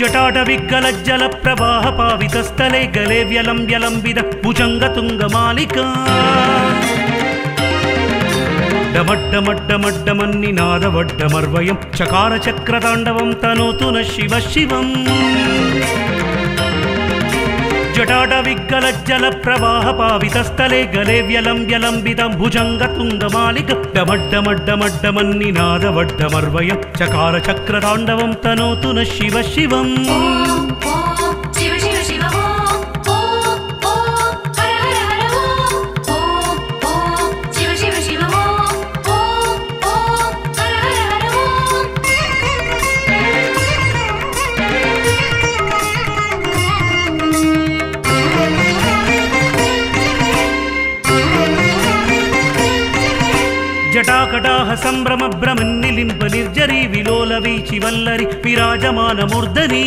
जटाटविग्गलज्जल प्रवाह पावितस्थले गले व्यलं व्यलंबित भुजंगतुंगमालिका डमड्डमड्डमड्डमन्निनादवड्डमर्वयं चकारचक्रताण्डवं तनोतु न शिव शिवम् जटाटविग्गलज्जल प्रवाह पावितस्थले गले व्यलं व्यलंबितं भुजंगतुंगमालिक डमड्डमड्डमड्डमन्निनादवड्डमर्वयं चकारचक्रताण्डवं तनोतु न शिव शिवम् जटाकटाह संभ्रम भ्रमन्निलिम्ब निर्जरी विलोल वीचि वल्लरी विराजमान मूर्धनी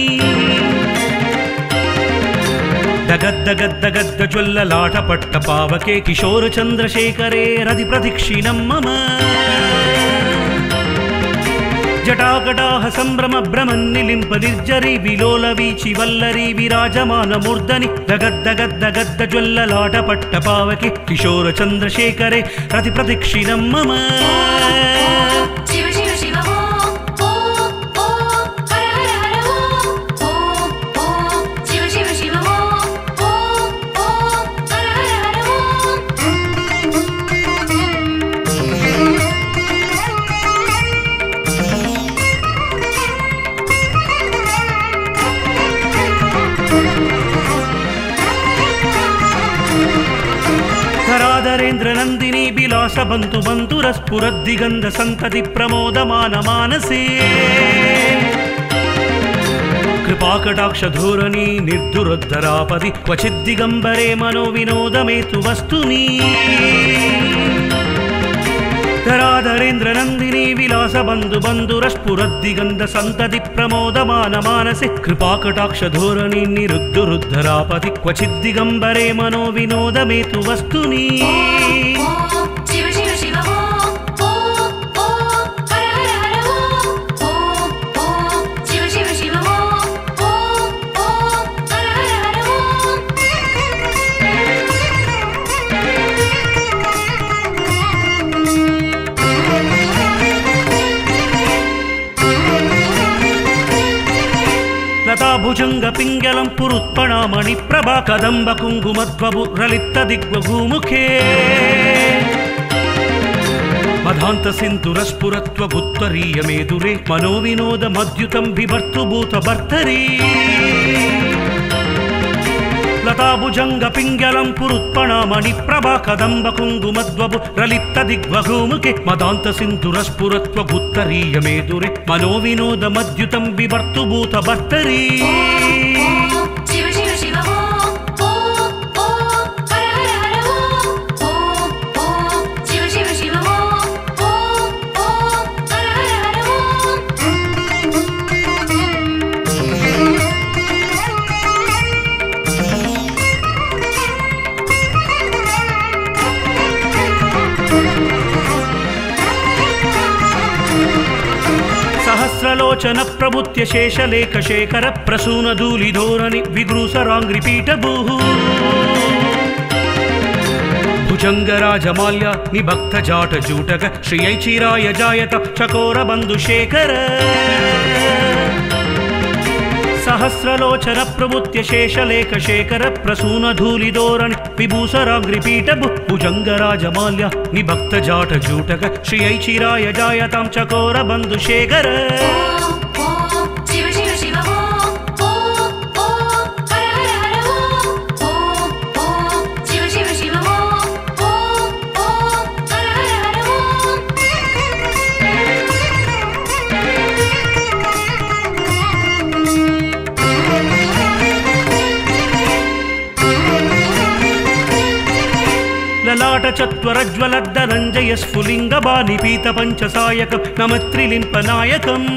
दगद्दगद्दगद्द ज्वल्ललाट पट्ट पावके किशोर चंद्रशेखरे रति प्रदक्षिणं मम जटाकटाह संभ्रम भ्रमन्निलिम्ब निर्जरी विलोल वीचि वल्लरी विराजमान मूर्धनि दगद्दगद्दगद्द ज्वल्ललाट पट्ट पावके किशोर चंद्रशेखरे रति प्रदक्षिणं मम धराधरेन्द्र नंदिनी विलास बंतु बंतुरस्फुरद्दिगंध संतति प्रमोदमान मानसे कृपाकटाक्ष धोरणी निर्दुरोद्धरापदि क्वचिद्दिगंबरे मनो विनोदमेतु वस्तुनि धराधरेन्द्र नंदिनी विलास बंधु बंधुरस्फुरद्दिगंध संतति प्रमोदमान मानसे कृपाकटाक्ष धोरणी निरुद्धरुद्धरापति क्वचिद्दिगंबरे मनो विनोदमेतु वस्तुनि भुजंग पिंगलं पुरुत्पणा मणिप्रभा कदंब कुंकुमध्वबु ललित दिग्वभूमुखे मधांत सिंधुरस्फुरत्व भुत्तरीय मेदुरे मनोविनोद मद्युतं बिभर्तुभूत भर्तरी लता भुजंग पिंगलं पुरुत्पणा मणिप्रभा कदंब कुंकुमध्वबु ललित दिग्वभूमुखे मदांत सिंधुरस्फुरत्व भुत्तरीय मेदुरे मनोविनोद मद्युतं बिभर्तुभूत भर्तरी सहस्रलोचन प्रभुत्य शेषलेख शेखर प्रसून धूलि धोरणि विगृसरांग्रिपीठभूः भुजंगराजमाल्या निभक्त जाट जूटक श्रियैचिराय जायत चकोर बंधुशेखर सहस्रलोचन प्रभुत्य शेषलेख शेखर प्रसून धूलि धोरणि विभूसराग्रिपीठभु भुजंगराजमाल्या निभक्त जाट जूटक श्रियैचिराय जायतां चकोर बंधुशेखर ललाट चत्वरज्वलद्धनञ्जय स्फुलिङ्गबानिपीत पंचसायकं नमत्रिलिम्पनायकम्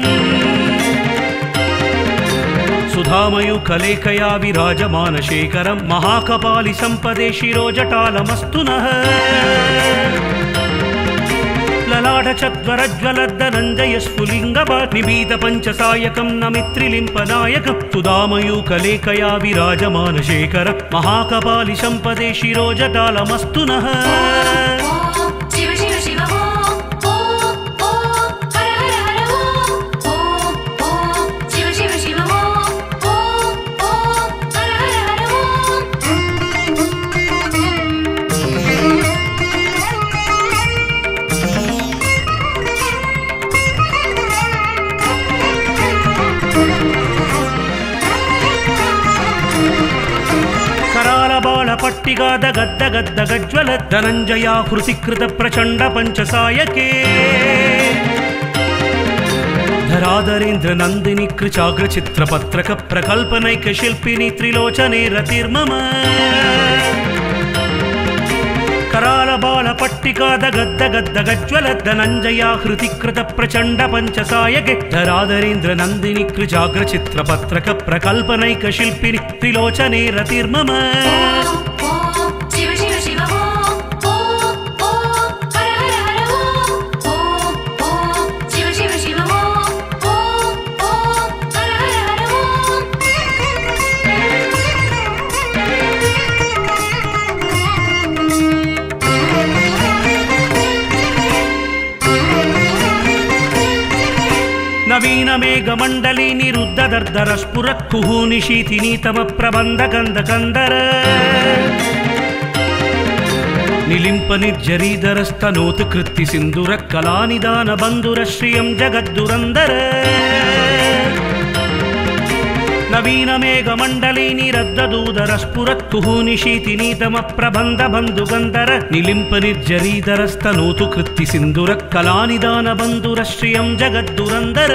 सुधामयूखलेखया विराजमानशेखरं महाकपालि सम्पदे शिरोजटालमस्तु नः ललाटचत्वरज्वलद्धनञ्जयस्फुलिङ्गनिबीत पञ्चसायकं नमित्रिलिम्पनायकं सुधामयूकलेकया विराजमानशेखर महाकपालिशम्पदे शिरोजटालमस्तु नः पट्टिगाद गद्द गद्द गज्वल धनञ्जया हृतिकृत प्रचण्ड पञ्चसायके धराधरेन्द्र नन्दिनी कृचाग्र चित्रपत्रक प्रकल्पनैक शिल्पिनी त्रिलोचने रतिर्मम कराल बाल पट्टिकाद गद्द गद्द गज्वल धनञ्जया हृतिकृत प्रचण्ड पञ्चसायके धराधरेन्द्र नन्दिनी कृचाग्र चित्रपत्रक प्रकल्पनैक शिल्पिनी त्रिलोचने रतिर्मम नवीन मेघमण्डली निरुद्धदर्दर स्फुरत् कुहूनिशीतिनीतम प्रबन्ध गन्ध कन्दर निलिम्प निर्जरीधरस्तनोत् कृत्ति सिन्दूर कलानिदान बन्धुर श्रियं जगद्दुरन्दर नवीन मेघमण्डली निरद्धदूदर स्फुरत् कुहूनिशीतिनीतम प्रबन्ध बन्धुगन्धर निलिम्प निर्जरीधरस्तनोतु कृत्ति सिन्दूर कलानिदान बन्धुर श्रियं जगद्दुरन्दर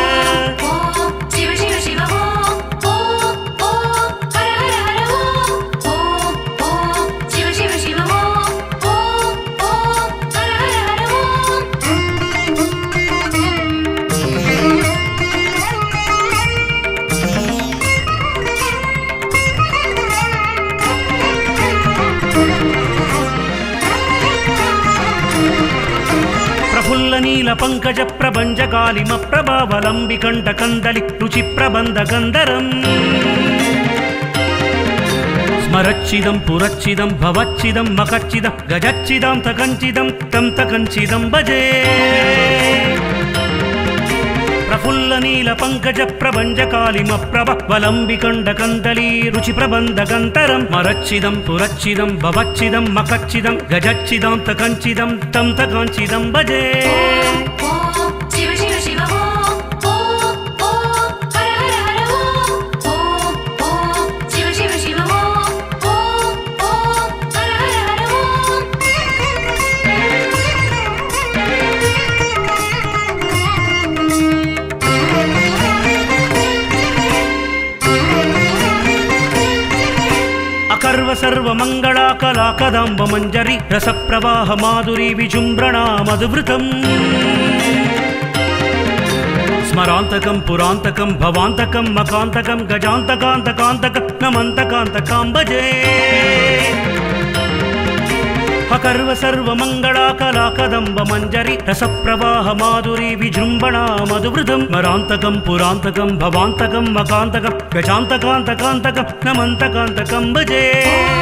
नील पंकज प्रभंज गालिम प्रभावलंबि कंठ कंदलि रुचि प्रबंध गंधरम स्मरच्चिदं पुरच्चिदं भवच्चिदं मकच्चिदं गजच्चिदं तकंचिदं तं तकंचिदं भजे प्रफुल्ल नील पंकज प्रभंज कालिम प्रभावलंबि कंठ कंदलि रुचि प्रबंध गंधरम स्मरच्चिदं पुरच्चिदं भवच्चिदं मकच्चिदं गजच्चिदं तकंचिदं तं तकंचिदं भजे सर्व सर्व मंगला कला कदंब मंजरी रस प्रवाह माधुरी विजुम्भरणा मधुवृतम स्मरांतकं पुरांतकं भवांतकं मकांतकं गजांतकांतकांतकं नमंतकांतकां भजे अकर्व सर्व मंगला कला कदंब मंजरी रस प्रवाह माधुरी विजृंभणा मधुवृतम स्मरांतकं पुरांतकं भवांतकं मकांतकं गजांतकांतकांतकं नमंतकांतकं भजे